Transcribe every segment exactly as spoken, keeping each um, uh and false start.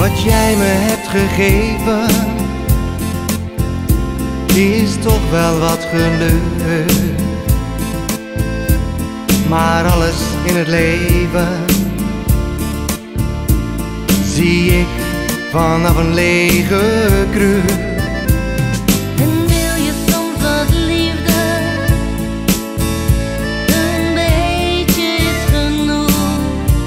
Wat jij me hebt gegeven is toch wel wat geluk. Maar alles in het leven zie ik vanaf een lege kruk. En wil je soms wat liefde, een beetje is genoeg.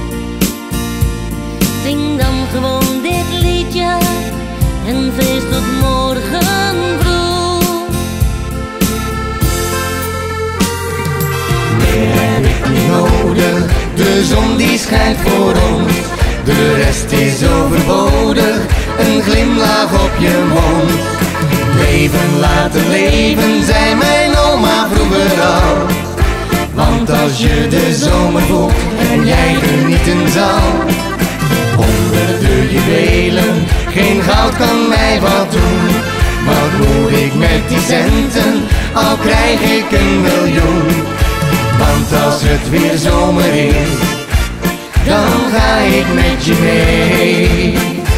Zing dan gewoon dit liedje en feest tot morgen vroeg. Meer heb ik niet nodig, de zon die schijnt voor ons. De rest is overbodig, een glimlach op je mond. Leven laten leven, zei mijn oma vroeger al. Want als je de zomer voelt en jij genieten zal. Onder de juwelen, geen goud kan mij wat doen. Wat moet ik met die centen, al krijg ik een miljoen. Want als het weer zomer is, dan ga ik met je mee.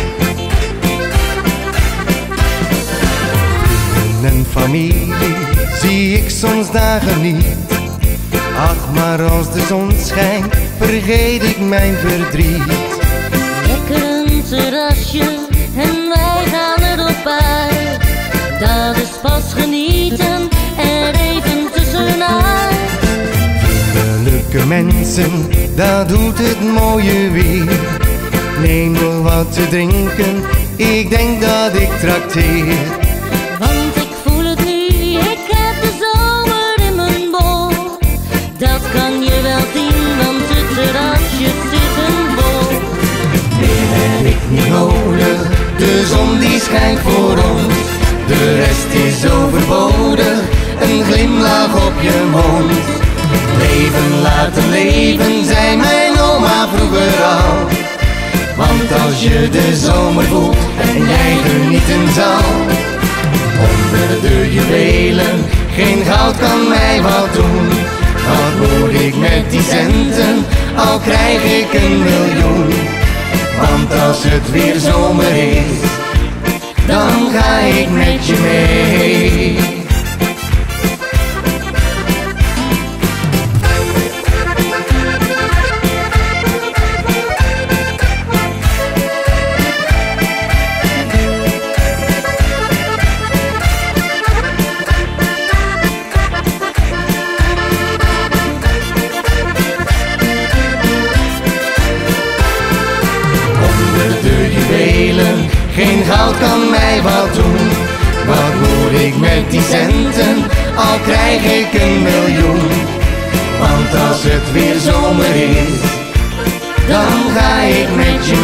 Vrienden en familie zie ik soms dagen niet. Ach, maar als de zon schijnt, vergeet ik mijn verdriet. Lekker een terrasje en wij gaan erop uit. Dat is pas genieten, er even tussenuit. Vriendelijke mensen, dat doet het mooie weer. Neem nog wat te drinken, ik denk dat ik trakteer. Want ik voel het nu, ik heb de zomer in mijn bol. Dat kan je wel zien, want het terrasje zit een bol. Meer heb ik niet nodig, de zon die schijnt voor ons. De rest is overbodig, een glimlach op je mond. Leven laten leven, zei mijn oma vroeger al. Want als je de zomer voelt en jij genieten zal. Onder de juwelen, geen goud kan mij wat doen. Wat moet ik met die centen, al krijg ik een miljoen. Want als het weer zomer is, dan ga ik met je mee. Geen goud kan mij wat doen. Wat moet ik met die centen, al krijg ik een miljoen. Want als het weer zomer is, dan ga ik met je